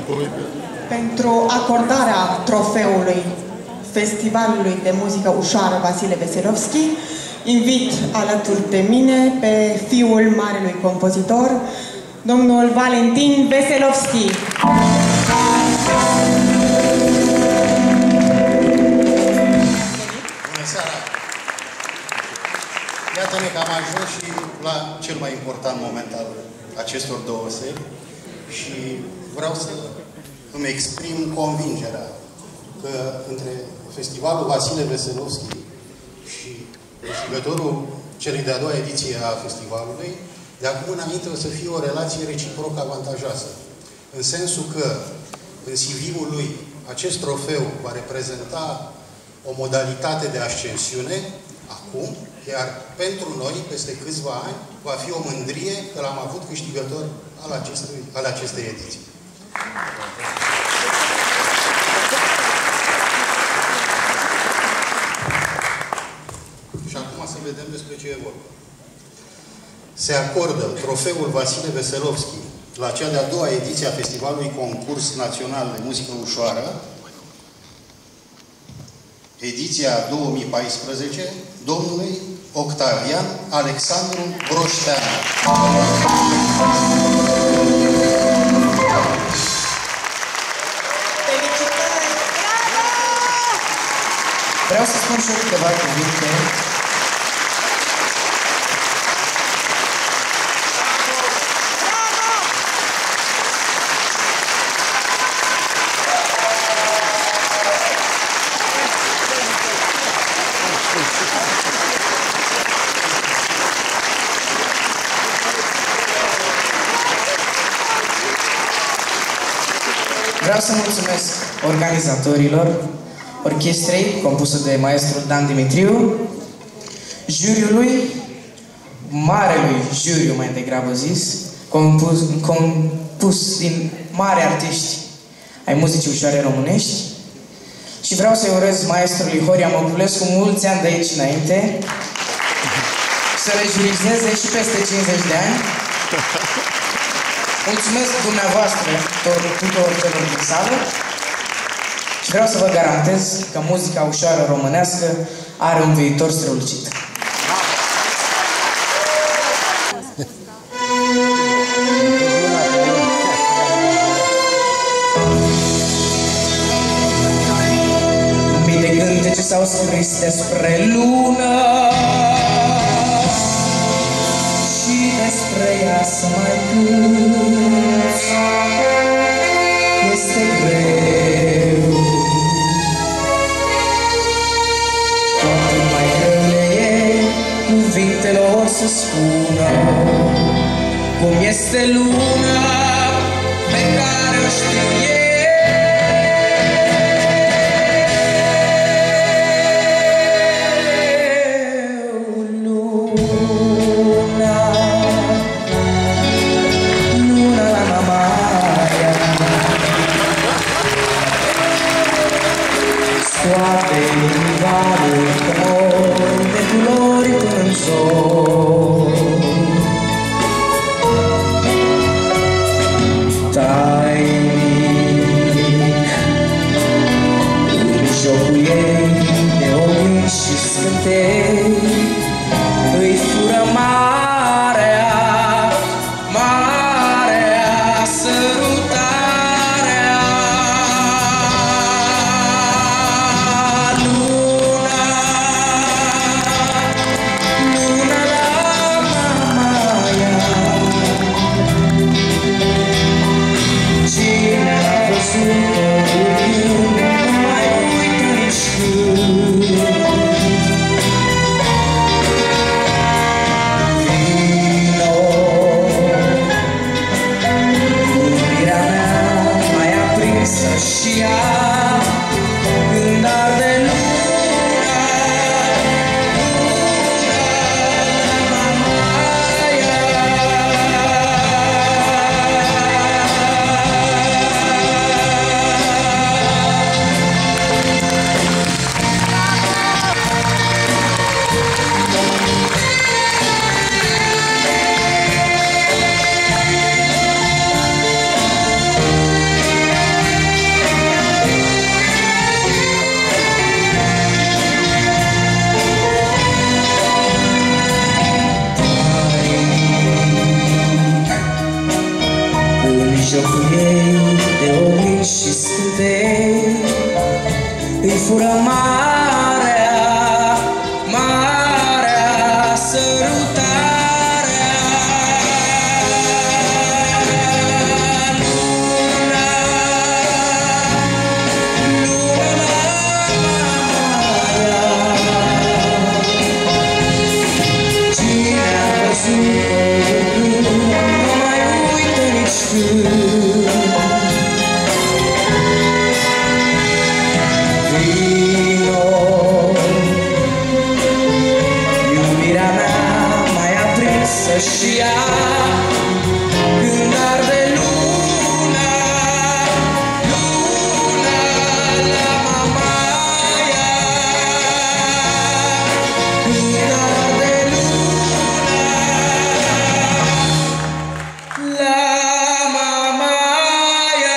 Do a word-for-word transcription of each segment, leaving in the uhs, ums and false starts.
Pentru acordarea trofeului Festivalului de Muzică Ușoară Vasile Veselovski, invit alături de mine pe fiul marelui compozitor, domnul Valentin Veselovski. Bună seara! Iată-ne că am ajuns și la cel mai important moment al acestor două seri și vreau să îmi exprim convingerea că între Festivalul Vasile Veselovski și câștigătorul celei de-a doua ediție a festivalului, de acum înainte o să fie o relație reciproc avantajoasă. În sensul că în C V-ul lui acest trofeu va reprezenta o modalitate de ascensiune acum, iar pentru noi, peste câțiva ani, va fi o mândrie că l-am avut câștigător al, acestui, al acestei ediții. Și acum să vedem despre ce e vorba. Se acordă trofeul Vasile Veselovski la cea de-a doua ediție a Festivalului Concurs Național de Muzică Ușoară, ediția două mii paisprezece, domnului Octavian Alexandru Broșteanu. Vreau să spun și eu câteva cuvinte. Vreau să mulțumesc organizatorilor, orchestrei, compusă de maestrul Dan Dimitriu, juriului, marelui juriu mai degrabă zis, compus, compus din mari artiști ai muzicii ușoare românești, și vreau să-i urez maestrului Horia Măculescu mulți ani de aici înainte, să rejurizeze și peste cincizeci de ani. Mulțumesc dumneavoastră tuturor celor din sală și vreau să vă garantez că muzica ușoară românească are un viitor strălucit. Mii de cântece s-au scris despre lună și despre ea să mai cânt este greu. Toate mai greu le e cuvintelor să spună cum este luna pe care o știu eu. Toate invaluri comori de culori până în zor. Tainic în jocul ei de oglinzi și scântei îi fură marea, marea sărutarea. Luna, luna la jocul ei de oglinzi și scântei îi fură marea, marea sărutarea. Luna, luna Maia, cine a văzut-o nu mai uită nici când. Vino, iubirea mea mai aprinsă și ea, când arde luna, luna la Mamaia, când arde luna la Mamaia.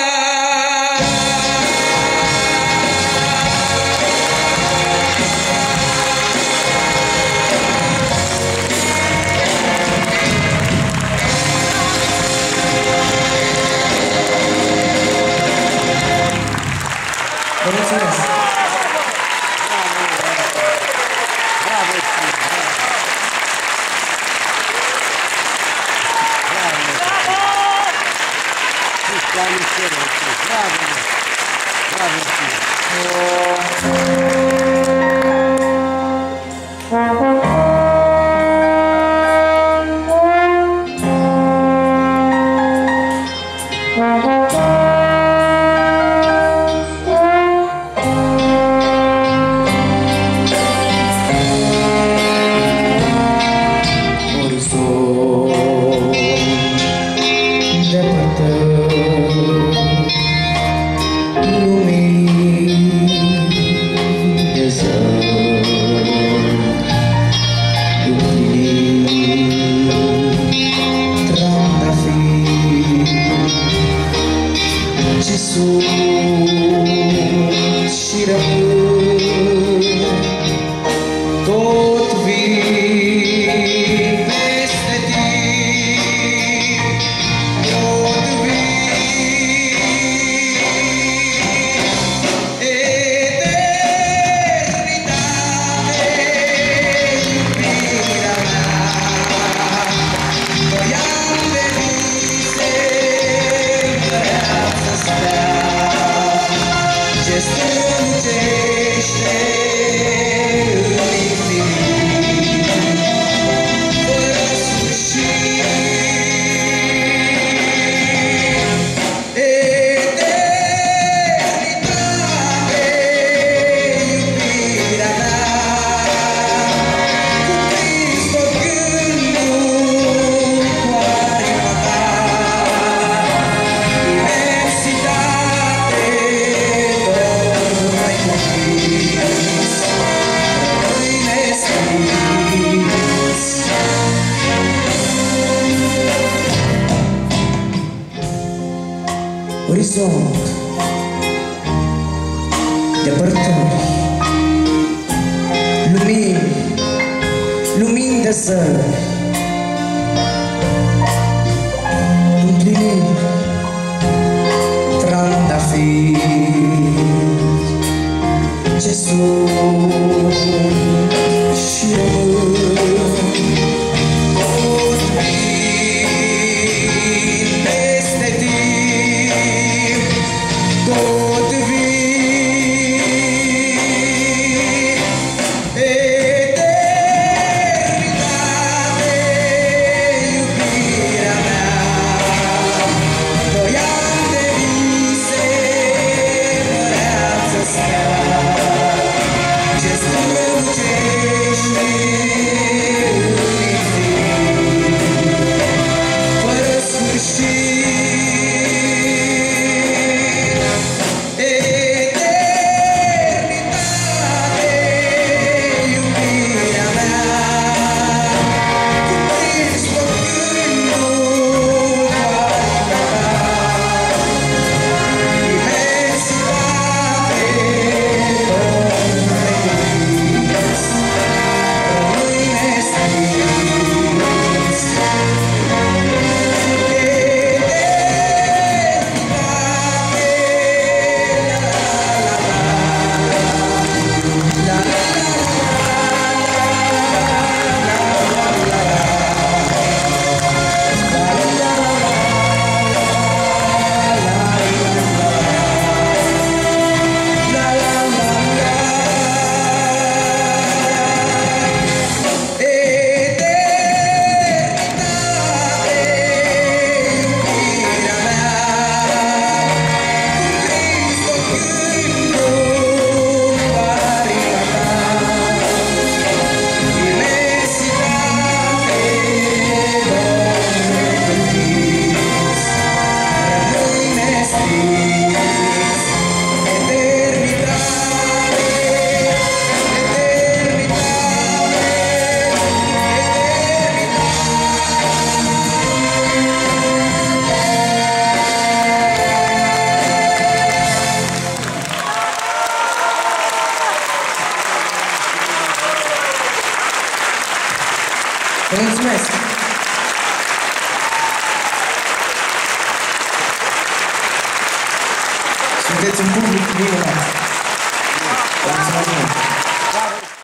Vă mulțumesc! Orizont, depărtări, lumini, lumini de zări, împliniri, trandafiri, ce sunt și rămân. Tot vin peste timp, tot vin, eternitate, iubirea mea. Doi ani de vise, măreață stea, ce Aveți un public minunat.